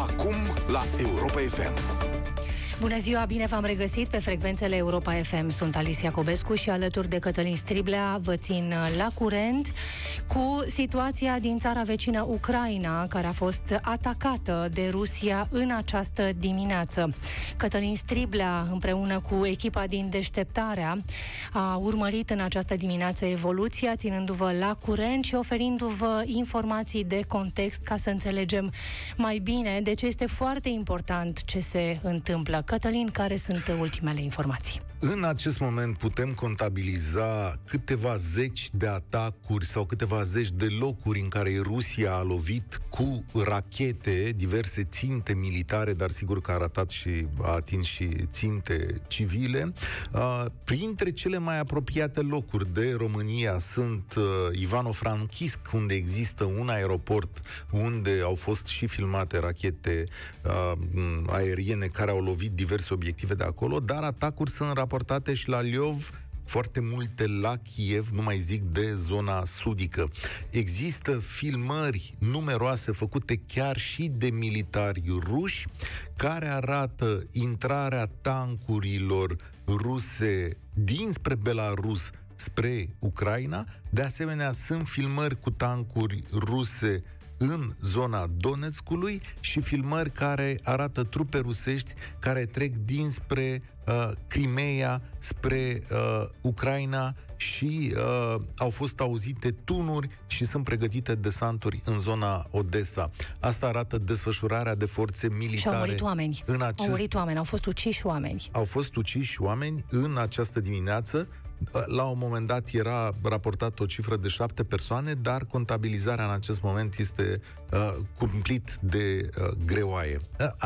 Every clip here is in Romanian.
Acum la Europa FM. Bună ziua, bine v-am regăsit pe frecvențele Europa FM. Sunt Alicia Cobescu și alături de Cătălin Striblea vă țin la curent cu situația din țara vecină Ucraina, care a fost atacată de Rusia în această dimineață. Cătălin Striblea, împreună cu echipa din Deșteptarea, a urmărit în această dimineață evoluția, ținându-vă la curent și oferindu-vă informații de context ca să înțelegem mai bine de ce este foarte important ce se întâmplă. Cătălin, care sunt ultimele informații? În acest moment putem contabiliza câteva zeci de atacuri sau câteva zeci de locuri în care Rusia a lovit cu rachete diverse ținte militare, dar sigur că a ratat și a atins și ținte civile. Printre cele mai apropiate locuri de România sunt Ivano-Frankivsk, unde există un aeroport unde au fost și filmate rachete aeriene care au lovit diverse obiective de acolo, dar atacuri sunt raportate și la Lviv, foarte multe la Kiev, nu mai zic de zona sudică. Există filmări numeroase făcute chiar și de militari ruși care arată intrarea tancurilor ruse dinspre Belarus spre Ucraina. De asemenea, sunt filmări cu tancuri ruse în zona Donetskului și filmări care arată trupe rusești care trec dinspre Crimea spre Ucraina și au fost auzite tunuri și sunt pregătite desanturi în zona Odessa. Asta arată desfășurarea de forțe militare. Și au murit oameni. Au murit oameni, au fost uciși oameni. Au fost uciși oameni în această dimineață. La un moment dat era raportată o cifră de 7 persoane, dar contabilizarea în acest moment este cumplit de greoaie.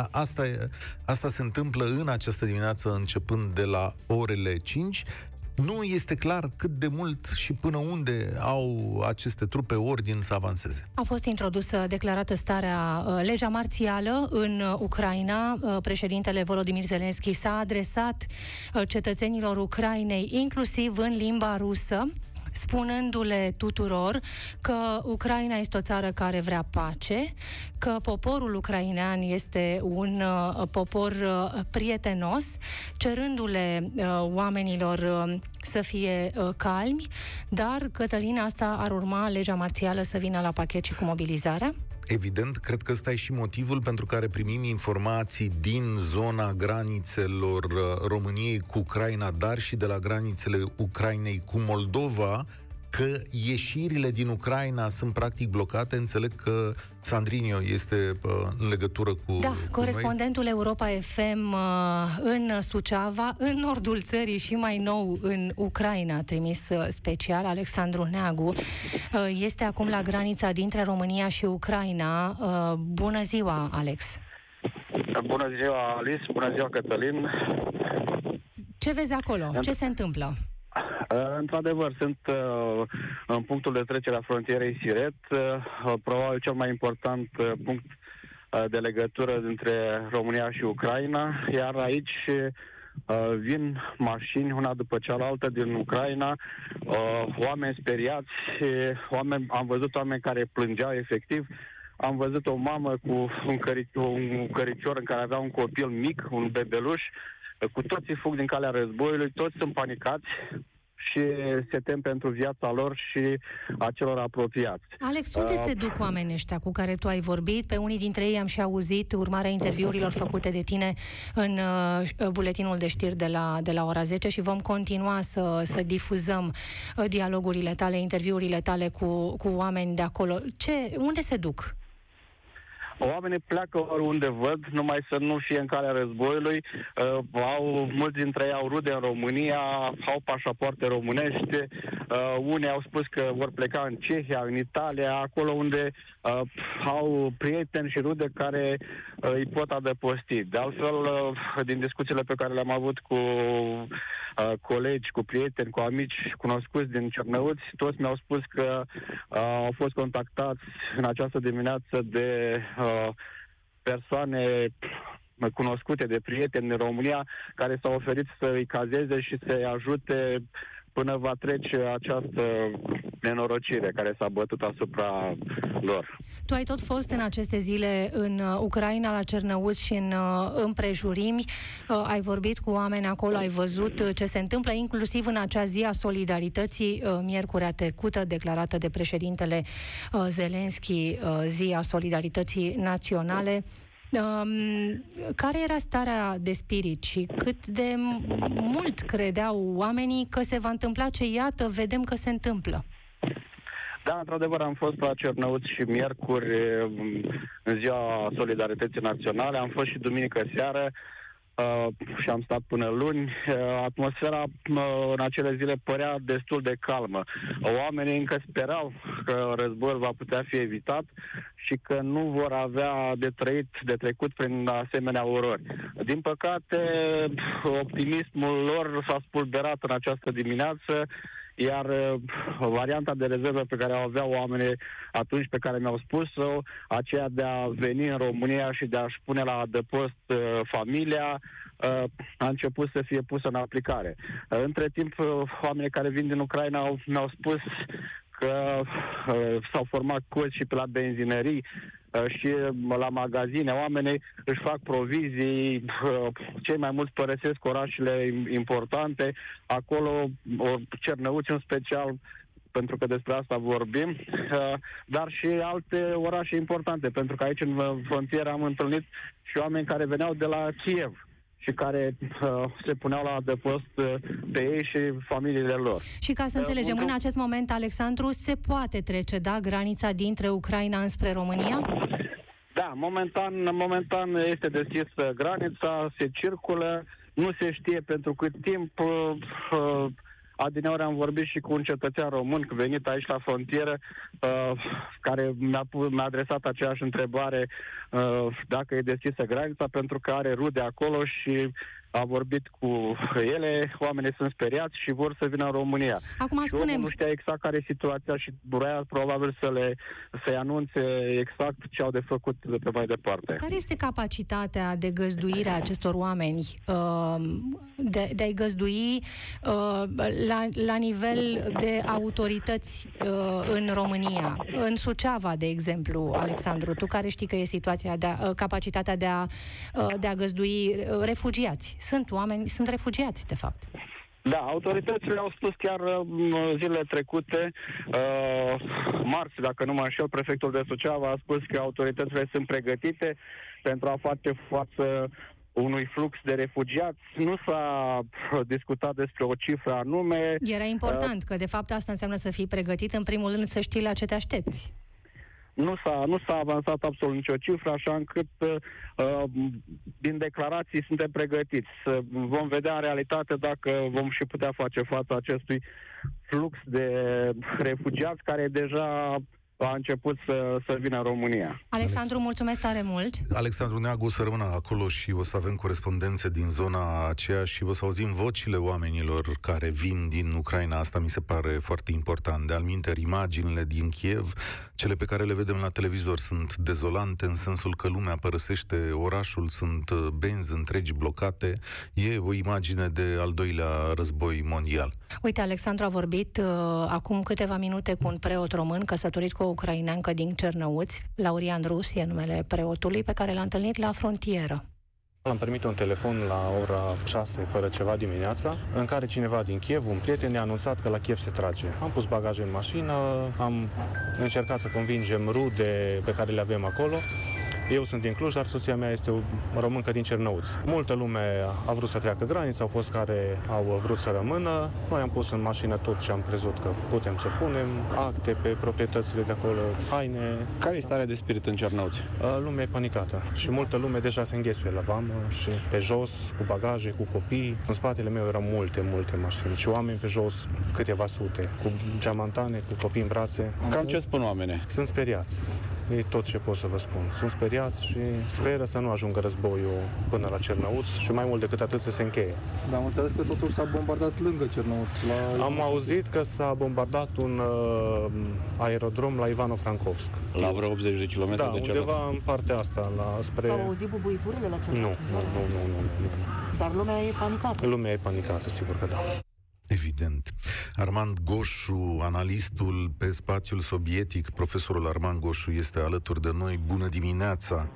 Asta se întâmplă în această dimineață, începând de la orele 5. Nu este clar cât de mult și până unde au aceste trupe ordin să avanseze. A fost introdusă, declarată legea marțială în Ucraina. Președintele Volodymyr Zelensky s-a adresat cetățenilor Ucrainei, inclusiv în limba rusă, spunându-le tuturor că Ucraina este o țară care vrea pace, că poporul ucrainean este un popor prietenos, cerându-le oamenilor să fie calmi, dar, Cătălin, asta ar urma legea marțială să vină la pachet și cu mobilizarea? Evident, cred că ăsta e și motivul pentru care primim informații din zona granițelor României cu Ucraina, dar și de la granițele Ucrainei cu Moldova, că ieșirile din Ucraina sunt practic blocate. Înțeleg că Sandrinio este în legătură cu corespondentul noi. Europa FM în Suceava, în nordul țării și mai nou în Ucraina, trimis special, Alexandru Neagu, este acum la granița dintre România și Ucraina. Bună ziua, Alex! Bună ziua, Alice! Bună ziua, Cătălin! Ce vezi acolo? Ce se întâmplă? Într-adevăr, sunt în punctul de trecere a frontierei Siret, probabil cel mai important punct de legătură dintre România și Ucraina, iar aici vin mașini una după cealaltă din Ucraina, oameni speriați, am văzut oameni care plângeau efectiv, am văzut o mamă cu un căricior în care avea un copil mic, un bebeluș, cu toții fug din calea războiului, toți sunt panicați și se tem pentru viața lor și a celor apropiați. Alex, unde se duc oamenii ăștia cu care tu ai vorbit? Pe unii dintre ei am și auzit urmarea interviurilor făcute de tine în buletinul de știri de la ora 10 și vom continua să difuzăm dialogurile tale, interviurile tale cu oameni de acolo. Unde se duc? Oamenii pleacă oriunde văd, numai să nu fie în calea războiului. Mulți dintre ei au rude în România, au pașapoarte românești. Unii au spus că vor pleca în Cehia, în Italia, acolo unde au prieteni și rude care îi pot adăposti. De altfel, din discuțiile pe care le-am avut cu colegi, cu prieteni, cu amici cunoscuți din Cernăuți, toți mi-au spus că au fost contactați în această dimineață de persoane cunoscute, de prieteni din România, care s-au oferit să îi cazeze și să-i ajute până va trece această nenorocire care s-a bătut asupra lor. Tu ai tot fost în aceste zile în Ucraina, la Cernăuți și în împrejurimi. Ai vorbit cu oameni acolo, ai văzut ce se întâmplă, inclusiv în acea zi a solidarității, miercurea trecută, declarată de președintele Zelenski, zi a solidarității naționale. Care era starea de spirit și cât de mult credeau oamenii că se va întâmpla ce, iată, vedem că se întâmplă? Da, într-adevăr, am fost la Cernăuți și miercuri, în ziua Solidarității Naționale, am fost și duminică seară și am stat până luni. Atmosfera în acele zile părea destul de calmă. Oamenii încă sperau că războiul va putea fi evitat și că nu vor avea de trecut prin asemenea orori. Din păcate, optimismul lor s-a spulberat în această dimineață, iar varianta de rezervă pe care o aveau oamenii atunci, pe care mi-au spus-o, aceea de a veni în România și de a-și pune la adăpost familia, a început să fie pusă în aplicare. Între timp, oamenii care vin din Ucraina mi-au spus că s-au format cozi și pe la benzinării și la magazine. Oamenii își fac provizii, cei mai mulți părăsesc orașele importante, acolo Cernăuți în special, pentru că despre asta vorbim, dar și alte orașe importante, pentru că aici în frontieră am întâlnit și oameni care veneau de la Kiev și care se puneau la adăpost pe ei și familiile lor. Și ca să înțelegem, în acest moment, Alexandru, se poate trece, da, granița dintre Ucraina înspre România? Da, momentan este deschisă granița, se circulă, nu se știe pentru cât timp. Adineori am vorbit și cu un cetățean român venit aici la frontieră, care mi-a adresat aceeași întrebare dacă e deschisă granița, pentru că are rude acolo și a vorbit cu ele, oamenii sunt speriați și vor să vină în România. Acum și omul nu știa exact care e situația și vrea probabil să-i anunțe exact ce au de făcut de pe mai departe. Care este capacitatea de găzduire a acestor oameni, de a-i găzdui la nivel de autorități în România? În Suceava, de exemplu, Alexandru, tu care știi că e situația, capacitatea de a găzdui refugiați? Sunt refugiați, de fapt. Da, autoritățile au spus chiar zilele trecute, marți, dacă nu mă înșel, prefectul de Suceava a spus că autoritățile sunt pregătite pentru a face față unui flux de refugiați. Nu s-a discutat despre o cifră anume. Era important, că de fapt asta înseamnă să fii pregătit, în primul rând să știi la ce te aștepți. Nu s-a avansat absolut nicio cifră, așa încât din declarații suntem pregătiți. Vom vedea în realitate dacă vom și putea face față acestui flux de refugiați care deja a început să vină în România. Alexandru, mulțumesc tare mult! Alexandru Neagu o să rămână acolo și o să avem corespondențe din zona aceea și o să auzim vocile oamenilor care vin din Ucraina. Asta mi se pare foarte important. De altminteri, imaginile din Kiev, cele pe care le vedem la televizor, sunt dezolante în sensul că lumea părăsește orașul, sunt benzi întregi blocate. E o imagine de al doilea război mondial. Uite, Alexandru a vorbit acum câteva minute cu un preot român căsătorit cu o ucraineancă din Cernăuți, Laurian Rus e numele preotului, pe care l-a întâlnit la frontieră. Am primit un telefon la ora 6 fără ceva dimineața, în care cineva din Kiev, un prieten, ne-a anunțat că la Kiev se trage. Am pus bagaje în mașină, am încercat să convingem rude pe care le avem acolo. Eu sunt din Cluj, dar soția mea este o româncă din Cernăuți. Multă lume a vrut să treacă granița, au fost care au vrut să rămână. Noi am pus în mașină tot ce am crezut că putem să punem, acte pe proprietățile de acolo, haine. Care e starea de spirit în Cernăuți? Lumea e panicată și multă lume deja se înghesuie la vamă și pe jos, cu bagaje, cu copii. În spatele meu erau multe mașini și oameni pe jos, câteva sute, cu geamantane, cu copii în brațe. Cam ce spun oamenii? Sunt speriați. E tot ce pot să vă spun. Sunt speriați și speră să nu ajungă războiul până la Cernăuți și mai mult decât atât să se încheie. Dar am înțeles că totuși s-a bombardat lângă Cernăuți. Am auzit că s-a bombardat un aerodrom la Ivano-Frankivsk. La vreo 80 de kilometri de Cernăuți? Da, undeva în partea asta, spre... S-au auzit bubuiturile la Cernăuți? Nu. Dar lumea e panicată? Lumea e panicată, sigur că da. Evident. Armand Goșu, analistul pe spațiul sovietic, profesorul Armand Goșu este alături de noi. Bună dimineața!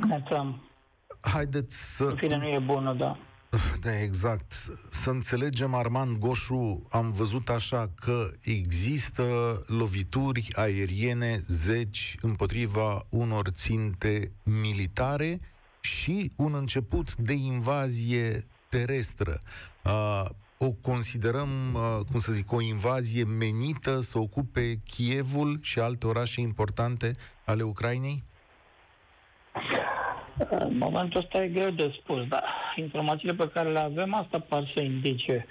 Haideți să... În fine, nu e bună, da. Da, exact. Să înțelegem, Armand Goșu, am văzut așa că există lovituri aeriene, 10, împotriva unor ținte militare și un început de invazie terestră. O considerăm, o invazie menită să ocupe Kievul și alte orașe importante ale Ucrainei? În momentul ăsta e greu de spus, dar informațiile pe care le avem, asta par să indice.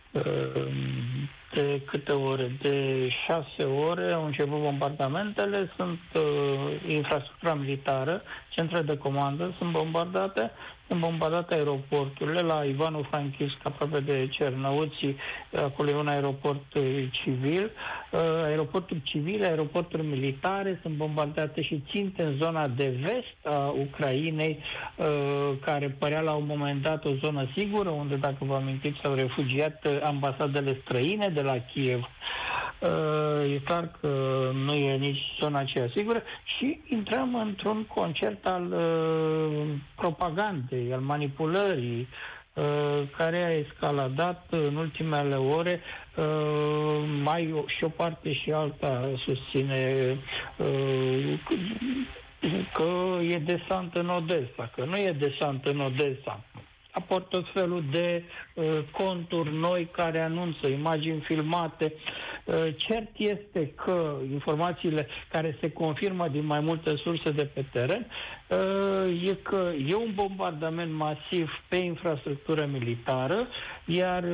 De câte ore? De 6 ore au început bombardamentele, sunt infrastructura militară, centre de comandă sunt bombardate aeroporturile, la Ivano-Frankivsk, aproape de Cernăuți, acolo e un aeroport civil, aeroporturi civile, aeroporturi militare sunt bombardate și ținte în zona de vest a Ucrainei, care părea la un moment dat o zonă sigură, unde, dacă vă amintiți, s-au refugiat ambasadele străine de la Kiev. E clar că nu e nici zona aceea sigură și intrăm într-un concert al propagandei, al manipulării, care a escaladat în ultimele ore. Mai și o parte și alta susține că e desant în Odessa, că nu e desant în Odessa. Aport tot felul de conturi noi care anunță imagini filmate. Cert este că informațiile care se confirmă din mai multe surse de pe teren e că e un bombardament masiv pe infrastructură militară, iar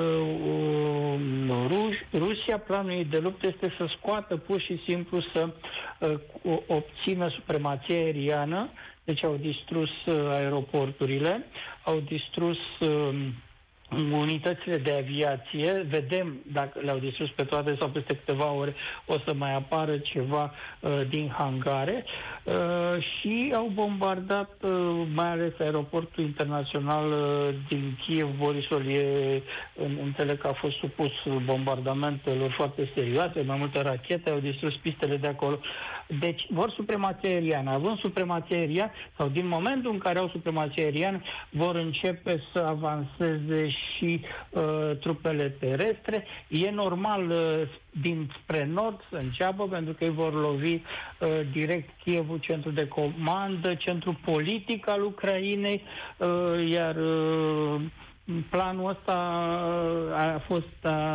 Rusia, planul ei de luptă este să scoată pur și simplu, să obțină supremație aeriană. Deci au distrus aeroporturile, au distrus unitățile de aviație, vedem dacă le-au distrus pe toate sau peste câteva ore o să mai apară ceva din hangare, și au bombardat mai ales aeroportul internațional din Kiev. Borisov înțeleg că a fost supus bombardamentelor foarte serioase, mai multe rachete, au distrus pistele de acolo. Deci vor supremație aeriană. Având supremație aeriană, sau din momentul în care au supremație aeriană, vor începe să avanseze și trupele terestre. E normal dinspre nord să înceapă, pentru că ei vor lovi direct Kievul, centrul de comandă, centrul politic al Ucrainei, iar planul ăsta a fost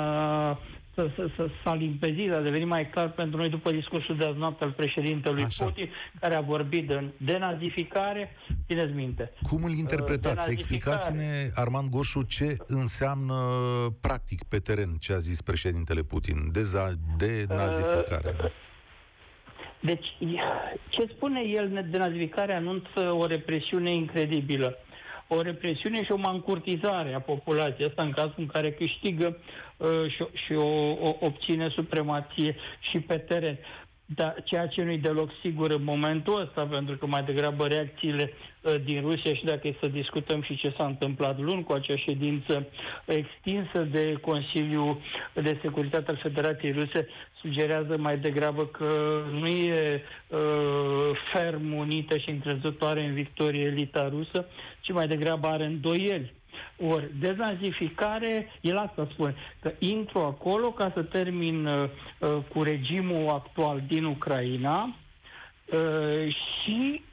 s-a limpezit, a devenit mai clar pentru noi după discursul de azi noapte al președintelui Putin, care a vorbit de denazificare. Țineți minte. Cum îl interpretați? Explicați-ne, Armand Goșu, ce înseamnă practic pe teren ce a zis președintele Putin, denazificare. Deci, ce spune el, denazificare, anunță o represiune incredibilă. O represiune și o mancurtizare a populației, asta în cazul în care câștigă și obține supremație și pe teren. Dar ceea ce nu-i deloc sigur în momentul ăsta, pentru că mai degrabă reacțiile din Rusia, și dacă e să discutăm și ce s-a întâmplat luni cu acea ședință extinsă de Consiliul de Securitate al Federației Ruse, sugerează mai degrabă că nu e ferm unită și încrezătoare în victorie elita rusă, ci mai degrabă are îndoieli. Ori, denazificare, el asta spune, că intru acolo ca să termin cu regimul actual din Ucraina și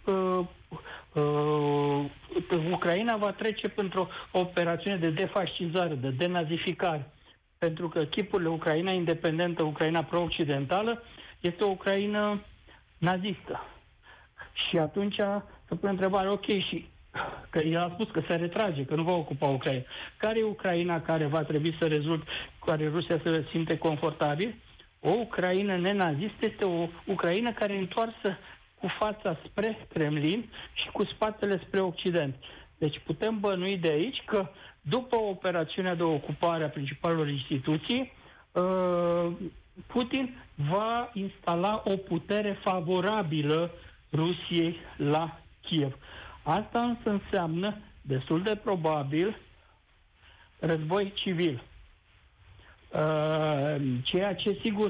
Ucraina va trece printr-o operațiune de defascizare, de denazificare. Pentru că chipurile Ucraina independentă, Ucraina pro-occidentală, este o Ucraina nazistă. Și atunci se pune întrebarea, ok, și că el a spus că se retrage, că nu va ocupa Ucraina. Care e Ucraina care va trebui să rezulte, cu care Rusia se simte confortabil? O Ucraina nenazistă este o Ucraina care e întoarsă cu fața spre Kremlin și cu spatele spre Occident. Deci putem bănui de aici că după operațiunea de ocupare a principalelor instituții, Putin va instala o putere favorabilă Rusiei la Kiev. Asta însă înseamnă, destul de probabil, război civil. Ceea ce, sigur,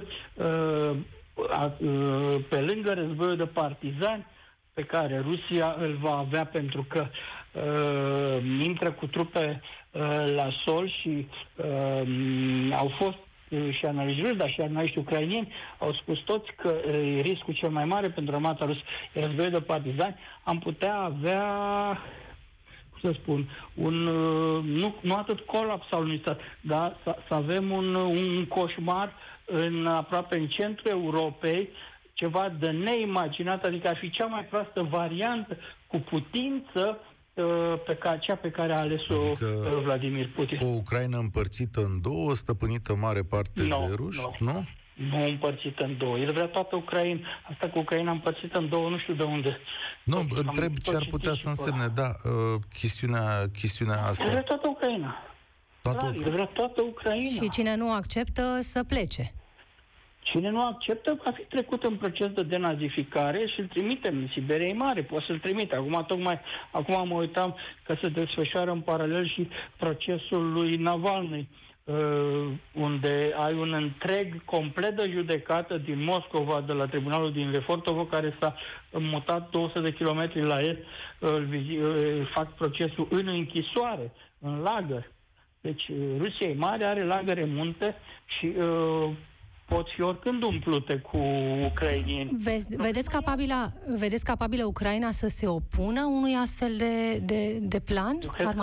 pe lângă războiul de partizani pe care Rusia îl va avea pentru că intră cu trupe la sol și au fost și analiști, dar și analiști ucrainieni au spus toți că riscul cel mai mare pentru armata rusă e războiul de partizani. Am putea avea, cum să spun, nu atât colaps al unui stat, dar să avem un coșmar aproape în centrul Europei, ceva de neimaginat, adică ar fi cea mai proastă variantă cu putință cea pe care a ales-o Vladimir Putin. O Ucraina împărțită în două, stăpânită mare parte de ruși? Nu? Nu împărțită în două. El vrea toată Ucraina. Asta cu Ucraina împărțită în două, nu știu de unde. Nu, întreb ce ar putea să însemne, chestiunea asta. El vrea toată Ucraina. El vrea toată Ucraina. Și cine nu acceptă să plece. Cine nu acceptă va fi trecut în proces de denazificare și îl trimitem în Siberia Mare. Poate să-l trimite. Acum mă uitam că se desfășoară în paralel și procesul lui Navalny, unde ai un întreg complet de judecată din Moscova, de la tribunalul din Lefortovo, care s-a mutat 200 de kilometri la est, fac procesul în închisoare, în lagăr. Deci Rusia Mare are lagăre munte și pot fi oricând umplute cu ucrainieni. Vedeți capabilă Ucraina să se opună unui astfel de plan?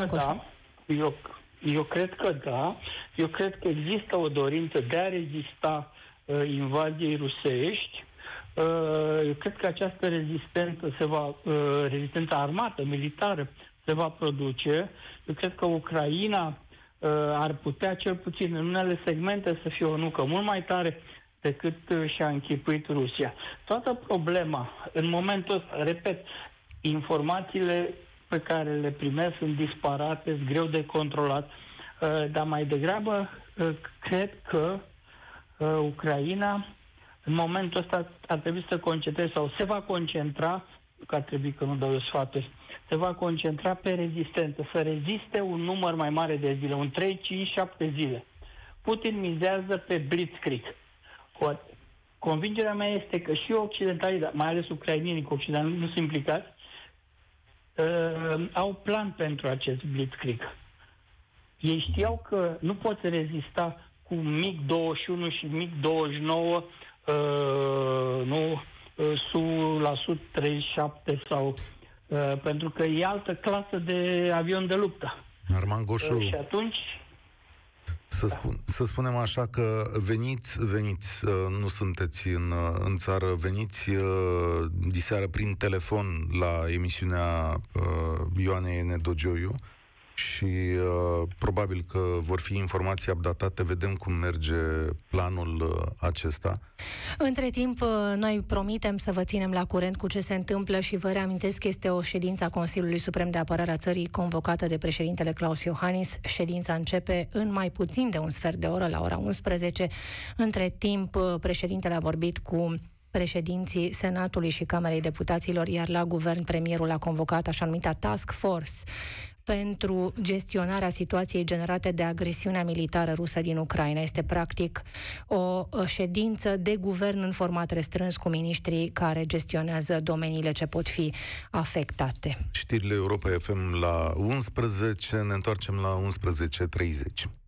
Eu cred că da. Eu cred că există o dorință de a rezista invaziei rusești. Eu cred că această rezistență armată, militară, se va produce. Eu cred că Ucraina ar putea, cel puțin în unele segmente, să fie o nucă mult mai tare decât și-a închipuit Rusia. Toată problema, în momentul ăsta, repet, informațiile pe care le primesc sunt disparate, sunt greu de controlat, dar mai degrabă cred că Ucraina în momentul ăsta ar trebui să concentreze sau se va concentra, că ar trebui, că nu dau eu sfaturi, se va concentra pe rezistență, să reziste un număr mai mare de zile, un 3, 5, 7 zile. Putin mizează pe blitzkrieg. Convingerea mea este că și occidentalii, mai ales ucrainienii, că occidentali nu sunt implicați, au plan pentru acest blitzkrieg. Ei știau că nu poți rezista cu MiG-21 și MiG-29 la Su-37 sau pentru că e altă clasă de avion de luptă. Armand Goșu, și atunci să spunem așa că veniți, nu sunteți în țară, veniți diseară prin telefon la emisiunea Ioanei Nedogioiu și probabil că vor fi informații updatate, vedem cum merge planul acesta. Între timp, noi promitem să vă ținem la curent cu ce se întâmplă și vă reamintesc că este o ședință a Consiliului Suprem de Apărare a țării convocată de președintele Klaus Iohannis. Ședința începe în mai puțin de un sfert de oră, la ora 11. Între timp, președintele a vorbit cu președinții Senatului și Camerei Deputaților, iar la guvern premierul a convocat așa numita Task Force pentru gestionarea situației generate de agresiunea militară rusă din Ucraina. Este practic o ședință de guvern în format restrâns cu miniștrii care gestionează domeniile ce pot fi afectate. Știrile Europa FM la 11, ne întoarcem la 11:30.